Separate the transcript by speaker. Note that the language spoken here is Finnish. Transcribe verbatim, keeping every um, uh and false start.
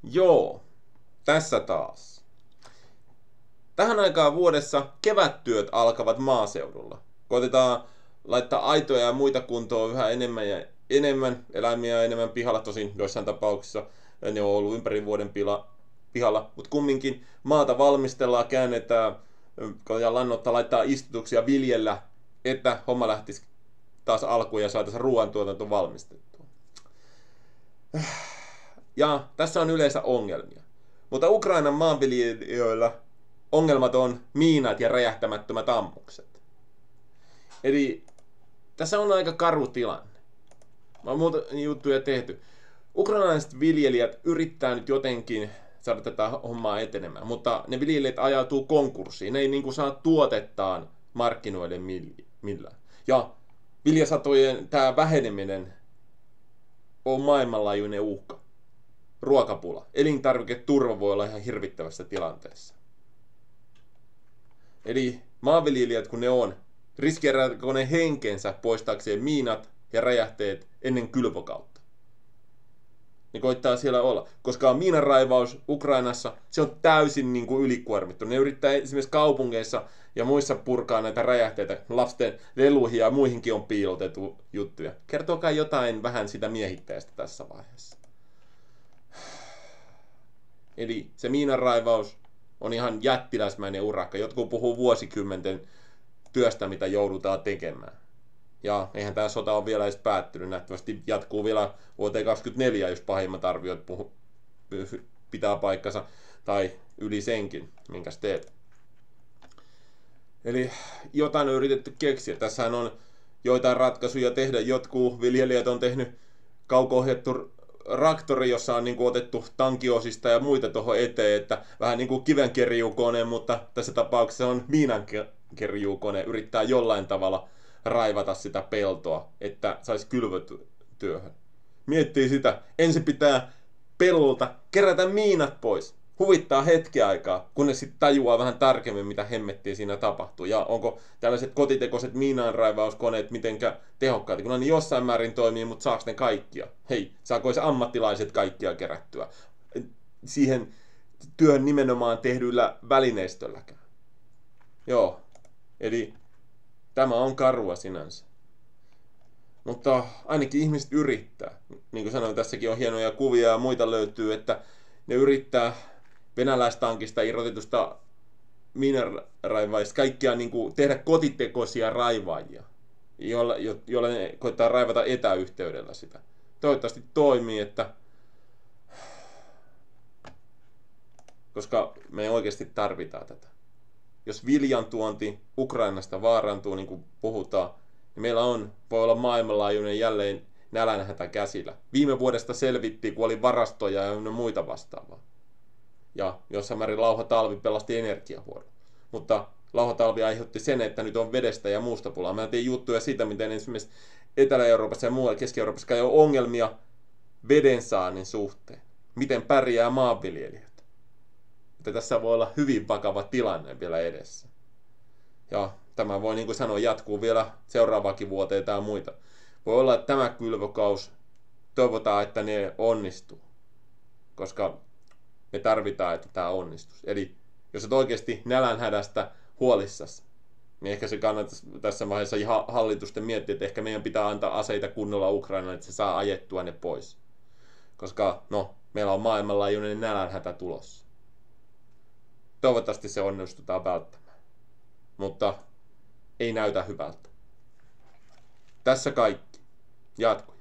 Speaker 1: Joo, tässä taas. Tähän aikaan vuodessa kevättyöt alkavat maaseudulla. Koitetaan laittaa aitoja ja muita kuntoon yhä enemmän ja enemmän, eläimiä ja enemmän pihalla, tosin joissain tapauksissa ne on ollut ympäri vuoden pila, pihalla, mutta kumminkin maata valmistellaan, käännetään, koitetaan lannoittaa, laittaa istutuksia, viljellä, että homma lähtisi taas alkuun ja saataisiin ruoantuotanto valmistettua. Ja tässä on yleensä ongelmia. Mutta Ukrainan maanviljelijöillä ongelmat on miinat ja räjähtämättömät ammukset. Eli tässä on aika karu tilanne. Mä oon muuta juttuja tehty. Ukrainalaiset viljelijät yrittää nyt jotenkin saada tätä hommaa etenemään, mutta ne viljelijät ajautuu konkurssiin. Ne ei niinku saa tuotettaan markkinoille millään. Ja viljasatojen tämä väheneminen on maailmanlaajuinen uhka. Ruokapula. Elintarviketurva voi olla ihan hirvittävässä tilanteessa. Eli maanviljelijät kun ne on, riskeerääkö ne henkensä poistaakseen miinat ja räjähteet ennen kylvökautta. Ne koittaa siellä olla. Koska miinanraivaus Ukrainassa, se on täysin niin kuin ylikuormittu. Ne yrittää esimerkiksi kaupungeissa ja muissa purkaa näitä räjähteitä. Lasten leluihin ja muihinkin on piilotettu juttuja. Kertokaa jotain vähän sitä miehittäjästä tässä vaiheessa. Eli se miinanraivaus on ihan jättiläismäinen urakka. Jotkut puhuu vuosikymmenten työstä, mitä joudutaan tekemään. Ja eihän tämä sota ole vielä edes päättynyt. Nähtävästi jatkuu vielä vuoteen kaksikymmentäneljä, jos pahimmat arviot puhu, pitää paikkansa. Tai yli senkin, minkäs teet. Eli jotain on yritetty keksiä. Tässähän on joitain ratkaisuja tehdä. Jotkut viljelijät on tehnyt kauko-ohjattu traktori, jossa on niin kuin otettu tankiosista ja muita tuohon eteen, että vähän niin kuin kivenkerjuukone, mutta tässä tapauksessa on miinankerjuukone, yrittää jollain tavalla raivata sitä peltoa, että saisi kylvötyöhön. Miettii sitä, ensin pitää pellolta kerätä miinat pois. Huvittaa hetki aikaa, kunnes sitten tajuaa vähän tarkemmin, mitä hemmettiä siinä tapahtuu. Ja onko tällaiset kotitekoiset miinanraivauskoneet mitenkä tehokkaita, kun ne jossain määrin toimii, mutta saako ne kaikkia? Hei, saako se ammattilaiset kaikkia kerättyä? Siihen työhön nimenomaan tehdyillä välineistölläkään. Joo, eli tämä on karua sinänsä. Mutta ainakin ihmiset yrittää. Niin kuin sanoin, tässäkin on hienoja kuvia ja muita löytyy, että ne yrittää venäläistankista irrotetusta miinanraivaista kaikkia niin kuin tehdä kotitekoisia raivaajia, joilla, joilla ne koittaa raivata etäyhteydellä sitä. Toivottavasti toimii, että koska me oikeasti tarvitaan tätä. Jos viljan tuonti Ukrainasta vaarantuu, niin kuin puhutaan, niin meillä on, voi olla maailmanlaajuinen jälleen nälänhätä käsillä. Viime vuodesta selvittiin, kun oli varastoja ja muita vastaavaa. Ja jossain määrin lauhatalvi pelasti energiahuollon. Mutta lauhatalvi aiheutti sen, että nyt on vedestä ja muusta pulaa. Mä tein juttuja siitä, miten esimerkiksi Etelä-Euroopassa ja muualla Keski-Euroopassa ei ole ongelmia vedensaannin suhteen. Miten pärjää maanviljelijät. Että tässä voi olla hyvin vakava tilanne vielä edessä. Ja tämä voi, niin kuin sanoin, jatkuu vielä seuraavakin vuoteen tai muita. Voi olla, että tämä kylvökaus, toivotaan, että ne onnistuu. Koska me tarvitaan, että tämä onnistuisi. Eli jos et oikeasti nälänhädästä huolissasi, niin ehkä se kannattaisi tässä vaiheessa ihan hallitusten miettiä, että ehkä meidän pitää antaa aseita kunnolla Ukrainalle, että se saa ajettua ne pois. Koska, no, meillä on maailmanlaajuinen nälänhätä tulossa. Toivottavasti se onnistutaan välttämään. Mutta ei näytä hyvältä. Tässä kaikki. Jatkui.